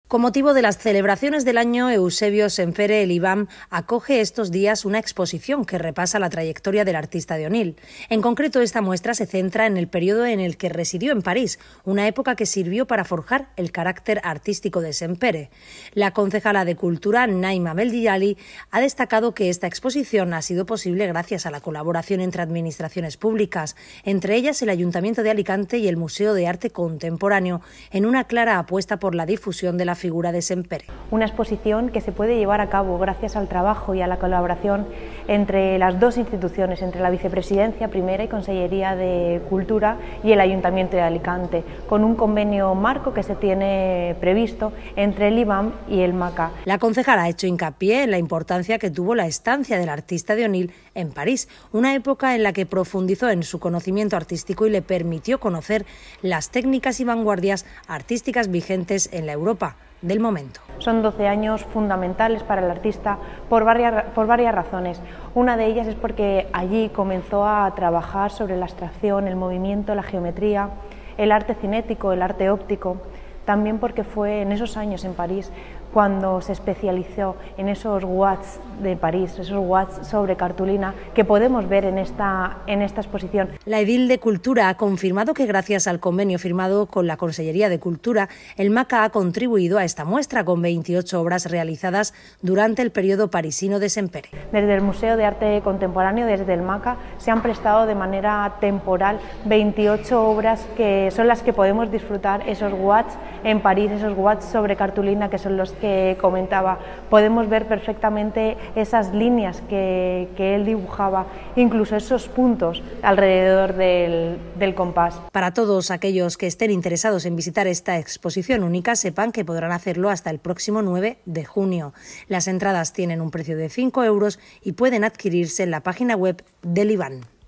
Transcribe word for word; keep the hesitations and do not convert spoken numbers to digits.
Con motivo de las celebraciones del año, Eusebio Sempere el IBAM acoge estos días una exposición que repasa la trayectoria del artista de Onil. En concreto, esta muestra se centra en el periodo en el que residió en París, una época que sirvió para forjar el carácter artístico de Sempere. La concejala de Cultura, Naima Beldiyali, ha destacado que esta exposición ha sido posible gracias a la colaboración entre administraciones públicas, entre ellas el Ayuntamiento de Alicante y el Museo de Arte Contemporáneo, en una clara apuesta por la difusión de la figura de Sempere. Una exposición que se puede llevar a cabo gracias al trabajo y a la colaboración entre las dos instituciones, entre la Vicepresidencia Primera y Consellería de Cultura y el Ayuntamiento de Alicante, con un convenio marco que se tiene previsto entre el IBAM y el MACA. La concejala ha hecho hincapié en la importancia que tuvo la estancia del artista de Onil en París, una época en la que profundizó en su conocimiento artístico y le permitió conocer las técnicas y vanguardias artísticas vigentes en la Europa del momento. Son doce años fundamentales para el artista por varias, por varias razones. Una de ellas es porque allí comenzó a trabajar sobre la abstracción, el movimiento, la geometría, el arte cinético, el arte óptico. También porque fue en esos años en París cuando se especializó en esos watts de París, esos watts sobre cartulina que podemos ver en esta, en esta exposición. La edil de Cultura ha confirmado que gracias al convenio firmado con la Consellería de Cultura, el MACA ha contribuido a esta muestra con veintiocho obras realizadas durante el periodo parisino de Sempere. Desde el Museo de Arte Contemporáneo, desde el MACA, se han prestado de manera temporal veintiocho obras que son las que podemos disfrutar, esos watts en París, esos watts sobre cartulina que son los que comentaba. Podemos ver perfectamente esas líneas que, que él dibujaba, incluso esos puntos alrededor del, del compás. Para todos aquellos que estén interesados en visitar esta exposición única, sepan que podrán hacerlo hasta el próximo nueve de junio. Las entradas tienen un precio de cinco euros y pueden adquirirse en la página web del IBAM.